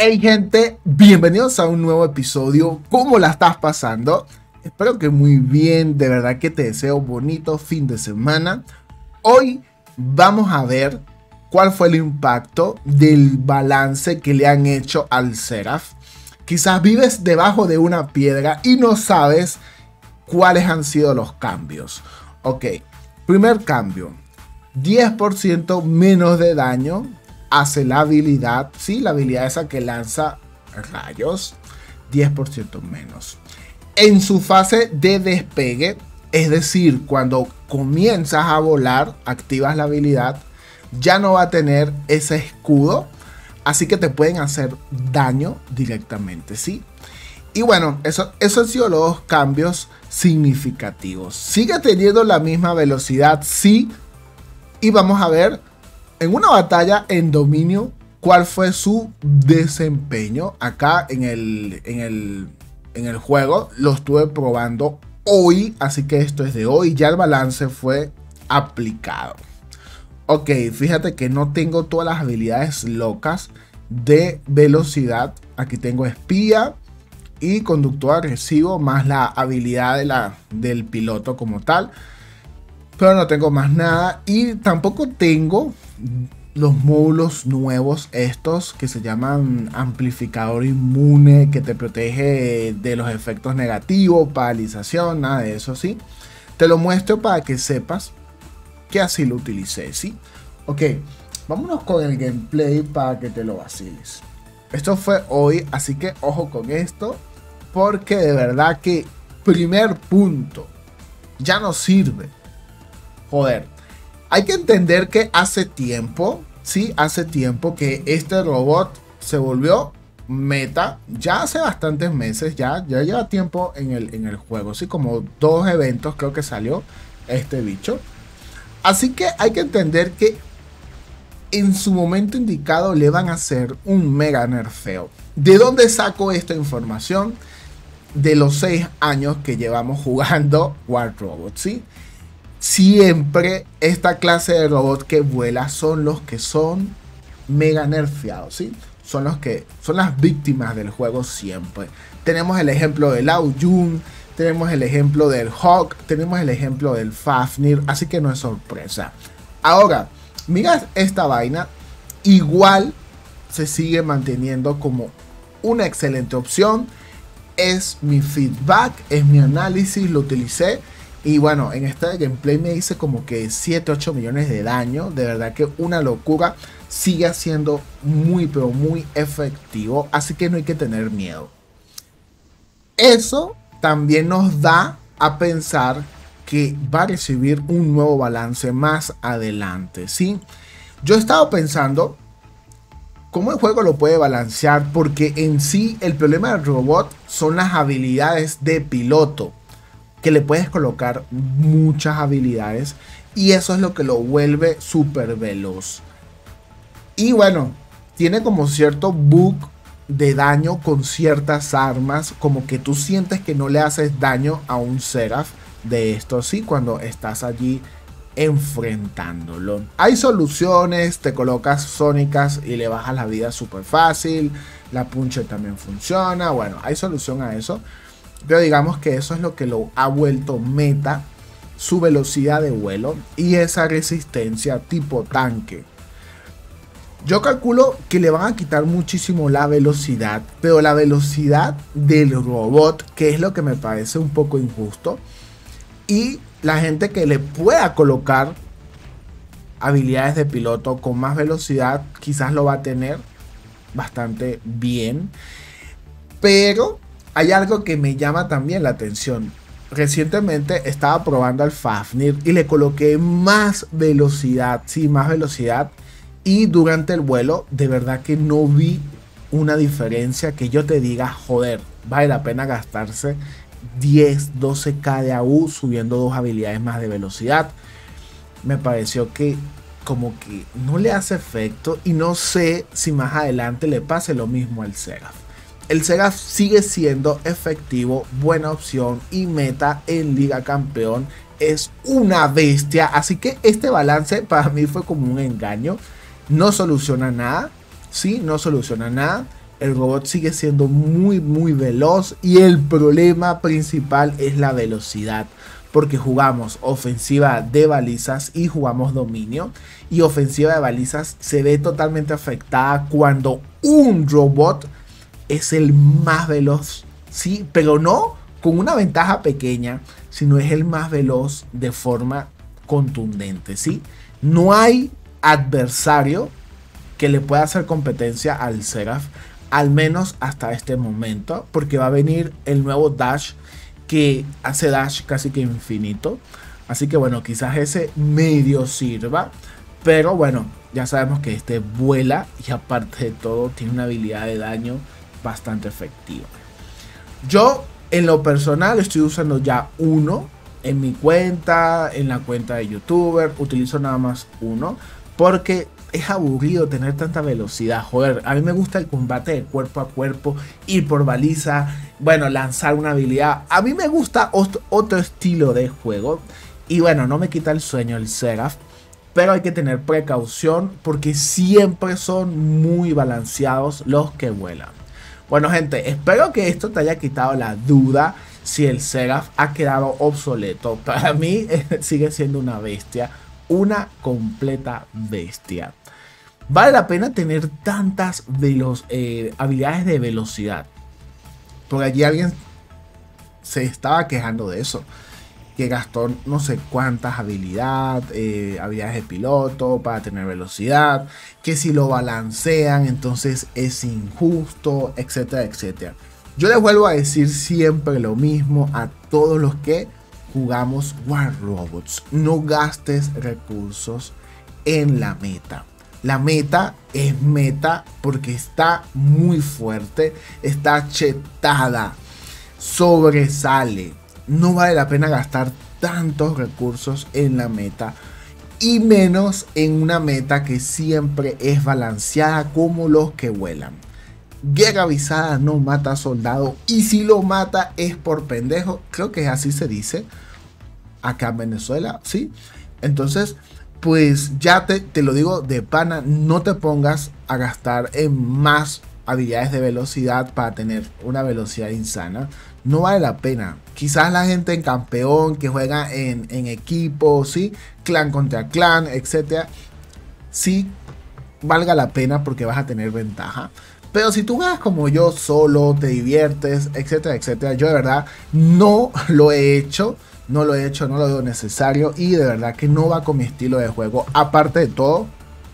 Hey gente, bienvenidos a un nuevo episodio. ¿Cómo la estás pasando? Espero que muy bien, de verdad que te deseo bonito fin de semana. Hoy vamos a ver cuál fue el impacto del balance que le han hecho al Seraph. Quizás vives debajo de una piedra y no sabes cuáles han sido los cambios. Ok, primer cambio, 10% menos de daño hace la habilidad, sí, la habilidad esa que lanza rayos, 10% menos. En su fase de despegue, es decir, cuando comienzas a volar, activas la habilidad, ya no va a tener ese escudo, así que te pueden hacer daño directamente, ¿sí? Y bueno, eso han sido los dos cambios significativos. Sigue teniendo la misma velocidad, sí, y vamos a ver en una batalla en dominio cuál fue su desempeño. Acá en el juego lo estuve probando hoy, así que esto es de hoy, ya el balance fue aplicado. Ok, fíjate que no tengo todas las habilidades locas de velocidad. Aquí tengo espía y conductor agresivo, más la habilidad del piloto como tal. Pero no tengo más nada y tampoco tengo los módulos nuevos estos que se llaman amplificador inmune, que te protege de los efectos negativos, paralización, nada de eso, ¿sí? Te lo muestro para que sepas que así lo utilicé, ¿sí? Ok, vámonos con el gameplay para que te lo vaciles. Esto fue hoy, así que ojo con esto, porque de verdad que primer punto ya no sirve. Joder, hay que entender que hace tiempo, sí, hace tiempo que este robot se volvió meta. Ya hace bastantes meses, ya lleva tiempo en el juego, sí, como 2 eventos creo que salió este bicho. Así que hay que entender que en su momento indicado le van a hacer un mega nerfeo. ¿De dónde saco esta información? De los 6 años que llevamos jugando War Robot, sí. Siempre esta clase de robot que vuela son los que son mega nerfeados, ¿sí? Son los que son las víctimas del juego siempre. Tenemos el ejemplo del Lao Jun, tenemos el ejemplo del Hawk, tenemos el ejemplo del Fafnir, así que no es sorpresa. Ahora, mira esta vaina, igual se sigue manteniendo como una excelente opción. Es mi feedback, es mi análisis, lo utilicé. Y bueno, en este gameplay me hice como que 7-8 millones de daño. De verdad que una locura. Sigue siendo muy pero muy efectivo. Así que no hay que tener miedo. Eso también nos da a pensar que va a recibir un nuevo balance más adelante, ¿sí? Yo he estado pensando cómo el juego lo puede balancear. Porque en sí el problema del robot son las habilidades de piloto, que le puedes colocar muchas habilidades y eso es lo que lo vuelve súper veloz. Y bueno, tiene como cierto bug de daño con ciertas armas, como que tú sientes que no le haces daño a un Seraph de esto, sí, cuando estás allí enfrentándolo. Hay soluciones, te colocas sónicas y le bajas la vida súper fácil, la puncher también funciona, bueno, hay solución a eso. Pero digamos que eso es lo que lo ha vuelto meta, su velocidad de vuelo y esa resistencia tipo tanque. Yo calculo que le van a quitar muchísimo la velocidad, pero la velocidad del robot, que es lo que me parece un poco injusto, y la gente que le pueda colocar habilidades de piloto con más velocidad, quizás lo va a tener bastante bien, pero hay algo que me llama también la atención. Recientemente estaba probando al Fafnir y le coloqué más velocidad, sí, más velocidad. Y durante el vuelo, de verdad que no vi una diferencia que yo te diga, joder, vale la pena gastarse 10-12k de AU subiendo 2 habilidades más de velocidad. Me pareció que como que no le hace efecto y no sé si más adelante le pase lo mismo al Seraph. El Seraph sigue siendo efectivo, buena opción y meta en Liga Campeón. Es una bestia, así que este balance para mí fue como un engaño. No soluciona nada, ¿sí? No soluciona nada. el robot sigue siendo muy veloz y el problema principal es la velocidad. Porque jugamos ofensiva de balizas y jugamos dominio. Y ofensiva de balizas se ve totalmente afectada cuando un robot es el más veloz. Sí, pero no con una ventaja pequeña, sino es el más veloz de forma contundente. ¿Sí? No hay adversario que le pueda hacer competencia al Seraph, al menos hasta este momento, porque va a venir el nuevo Dash que hace dash casi que infinito. Así que bueno, quizás ese medio sirva. Pero bueno, ya sabemos que este vuela y aparte de todo tiene una habilidad de daño bastante efectiva. Yo en lo personal estoy usando ya uno en mi cuenta, en la cuenta de youtuber. Utilizo nada más uno porque es aburrido tener tanta velocidad. Joder, a mí me gusta el combate de cuerpo a cuerpo, ir por baliza, bueno, lanzar una habilidad. A mí me gusta otro estilo de juego. Y bueno, no me quita el sueño el Seraph, pero hay que tener precaución porque siempre son muy balanceados los que vuelan. Bueno gente, espero que esto te haya quitado la duda si el Seraph ha quedado obsoleto. Para mí sigue siendo una bestia, una completa bestia. Vale la pena tener tantas habilidades de velocidad. Por allí alguien se estaba quejando de eso, que gastó no sé cuántas habilidades de piloto para tener velocidad, que si lo balancean entonces es injusto, etcétera, etcétera. Yo les vuelvo a decir siempre lo mismo a todos los que jugamos War Robots: no gastes recursos en la meta. La meta es meta porque está muy fuerte, está chetada, sobresale. No vale la pena gastar tantos recursos en la meta y menos en una meta que siempre es balanceada como los que vuelan. Guerra avisada no mata soldado, y si lo mata es por pendejo. Creo que así se dice acá en Venezuela, ¿sí? Entonces, pues ya te lo digo de pana, no te pongas a gastar en más habilidades de velocidad para tener una velocidad insana. No vale la pena. Quizás la gente en campeón que juega en equipo, ¿sí? Clan contra clan, etcétera, sí valga la pena porque vas a tener ventaja. Pero si tú juegas como yo solo, te diviertes, etcétera, etcétera, yo de verdad no lo he hecho. No lo veo necesario y de verdad que no va con mi estilo de juego. Aparte de todo,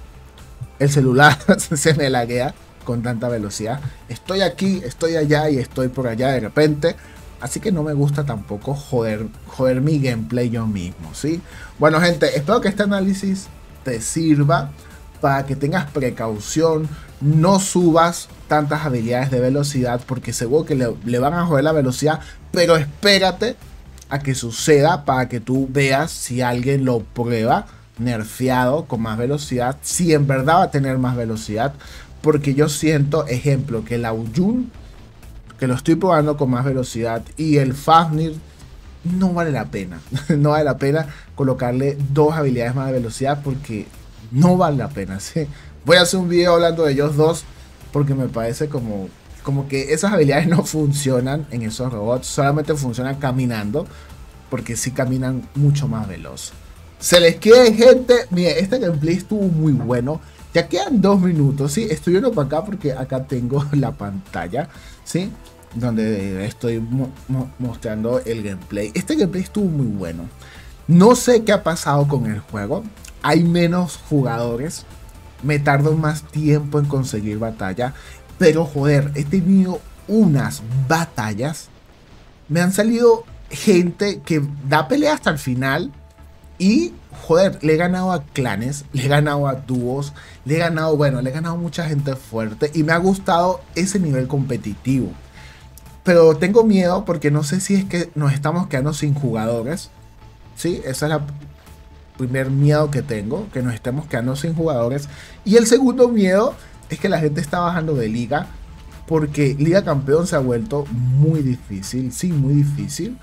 el celular se me laguea con tanta velocidad. Estoy aquí, estoy allá y estoy por allá de repente. Así que no me gusta tampoco joder mi gameplay yo mismo, ¿sí? Bueno gente, espero que este análisis te sirva para que tengas precaución. No subas tantas habilidades de velocidad porque seguro que le van a joder la velocidad. Pero espérate a que suceda para que tú veas si alguien lo prueba nerfeado con más velocidad, si en verdad va a tener más velocidad. Porque yo siento, ejemplo, que el Aoyun, que lo estoy probando con más velocidad, y el Fafnir no vale la pena. No vale la pena colocarle dos habilidades más de velocidad porque no vale la pena, ¿sí? Voy a hacer un video hablando de ellos dos porque me parece como que esas habilidades no funcionan en esos robots, solamente funcionan caminando, porque sí caminan mucho más veloz. Se les quiere, gente. Mire, este gameplay estuvo muy bueno. Ya quedan 2 minutos, ¿sí? Estoy viendo para acá porque acá tengo la pantalla, ¿sí? Donde estoy mostrando el gameplay. Este gameplay estuvo muy bueno. No sé qué ha pasado con el juego. Hay menos jugadores. Me tardo más tiempo en conseguir batalla. Pero joder, he tenido unas batallas. Me han salido gente que da pelea hasta el final. Y joder, le he ganado a clanes, le he ganado a dúos, le he ganado mucha gente fuerte. Y me ha gustado ese nivel competitivo. Pero tengo miedo porque no sé si es que nos estamos quedando sin jugadores. Sí, ese es el primer miedo que tengo, que nos estemos quedando sin jugadores. Y el segundo miedo es que la gente está bajando de liga, porque Liga Campeón se ha vuelto muy difícil, sí, muy difícil.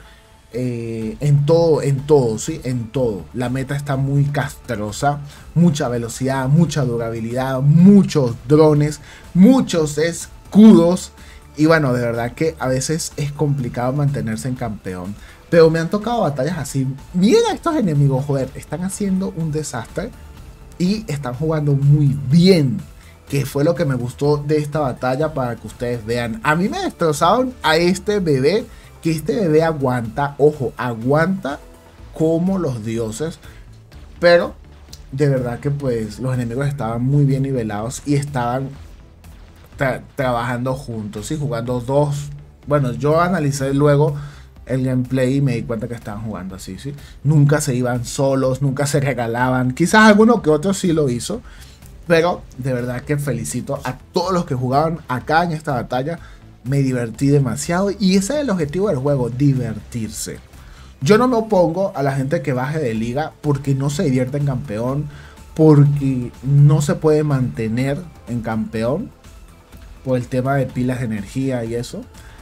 En todo, sí, en todo. La meta está muy castrosa, mucha velocidad, mucha durabilidad, muchos drones, muchos escudos. Y bueno, de verdad que a veces es complicado mantenerse en campeón. Pero me han tocado batallas así. Miren a estos enemigos, joder, están haciendo un desastre. Y están jugando muy bien. Que fue lo que me gustó de esta batalla para que ustedes vean. A mí me destrozaron a este bebé. Que este bebé aguanta, ojo, aguanta como los dioses. Pero de verdad que pues los enemigos estaban muy bien nivelados. Y estaban trabajando juntos y jugando dos. Bueno, yo analicé luego el gameplay y me di cuenta que estaban jugando así, ¿sí? Nunca se iban solos, nunca se regalaban. Quizás alguno que otro sí lo hizo. Pero de verdad que felicito a todos los que jugaban acá en esta batalla. Me divertí demasiado y ese es el objetivo del juego, divertirse. Yo no me opongo a la gente que baje de liga porque no se divierte en campeón, porque no se puede mantener en campeón por el tema de pilas de energía y eso.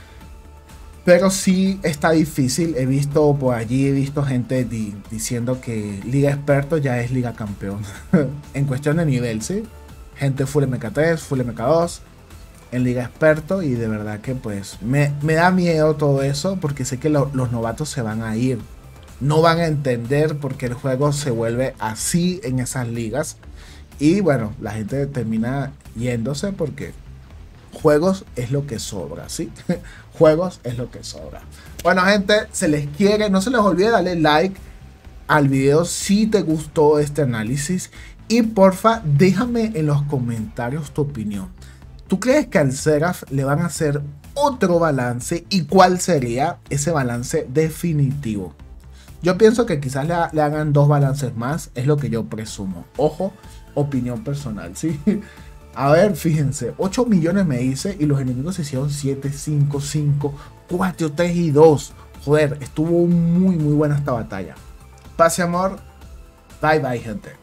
Pero sí está difícil. He visto por allí, he visto gente diciendo que Liga Experto ya es Liga Campeón. En cuestión de nivel, ¿sí? Gente full MK3, full MK2 en Liga Experto. Y de verdad que pues me da miedo todo eso. Porque sé que los novatos se van a ir. No van a entender porque el juego se vuelve así en esas ligas. Y bueno, la gente termina yéndose porque juegos es lo que sobra, ¿sí? Juegos es lo que sobra. Bueno, gente, se les quiere. No se les olvide darle like al video si te gustó este análisis. Y porfa, déjame en los comentarios tu opinión. ¿Tú crees que al Seraph le van a hacer otro balance? ¿Y cuál sería ese balance definitivo? Yo pienso que quizás le hagan 2 balances más. Es lo que yo presumo. Ojo, opinión personal, ¿sí? A ver, fíjense, 8 millones me hice y los enemigos se hicieron 7, 5, 5, 4, 3 y 2. Joder, estuvo muy buena esta batalla. Paz y amor. Bye bye, gente.